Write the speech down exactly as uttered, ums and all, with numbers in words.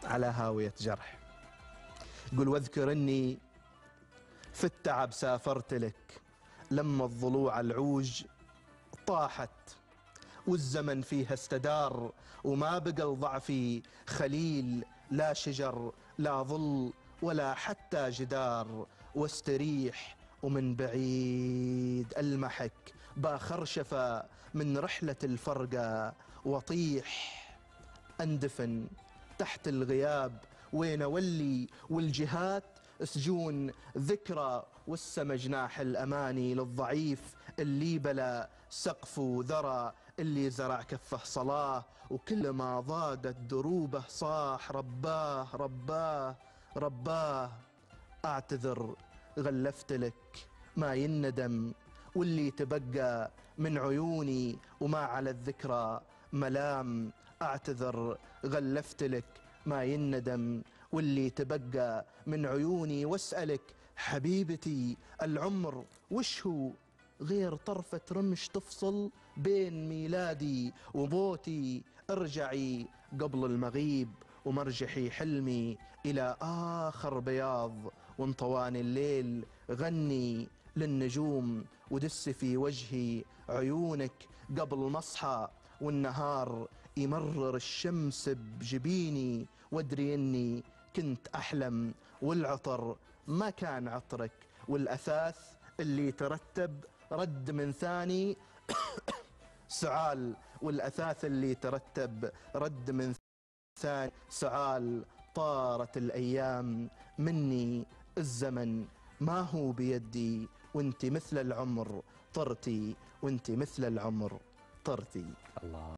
على هاوية جرح. قل واذكر اني في التعب سافرت لك لما الضلوع العوج طاحت والزمن فيها استدار، وما بقى لضعفي خليل لا شجر لا ظل ولا حتى جدار، واستريح ومن بعيد المحك باخرشفة من رحلة الفرقة، واطيح اندفن تحت الغياب وين اولي، والجهات سجون ذكرى والسما جناح الاماني للضعيف اللي بلا سقف وذرى، اللي زرع كفه صلاه وكل ما ضاقت دروبه صاح رباه رباه رباه. اعتذر غلفت لك ما يندم، واللي تبقى من عيوني وما على الذكرى ملام. اعتذر غلفت لك ما يندم، واللي تبقى من عيوني، واسألك حبيبتي العمر وش هو غير طرفة رمش تفصل بين ميلادي وموتي. ارجعي قبل المغيب ومرجحي حلمي إلى آخر بياض، وانطواني الليل غني للنجوم ودس في وجهي عيونك قبل ما اصحى، والنهار يمرر الشمس بجبيني، وادري اني كنت احلم والعطر ما كان عطرك، والاثاث اللي ترتب رد من ثاني سعال، والاثاث اللي ترتب رد من ثاني سعال. طارت الايام مني الزمن ما هو بيدي، وانت مثل العمر طرتي، وانت مثل العمر طرتي. الله.